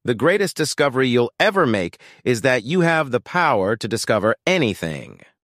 The greatest discovery you'll ever make is that you have the power to discover anything.